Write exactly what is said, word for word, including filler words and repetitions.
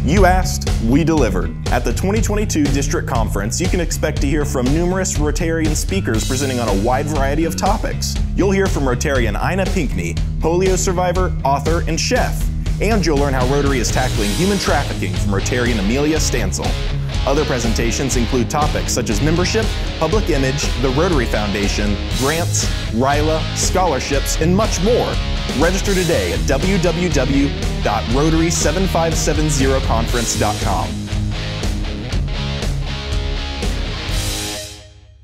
You asked, we delivered. At the twenty twenty-two District Conference, you can expect to hear from numerous Rotarian speakers presenting on a wide variety of topics. You'll hear from Rotarian Ina Pinkney, polio survivor, author, and chef. And you'll learn how Rotary is tackling human trafficking from Rotarian Amelia Stansell. Other presentations include topics such as membership, public image, the Rotary Foundation, grants, R I L A, scholarships, and much more. Register today at w w w dot rotary seven five seven zero conference dot com.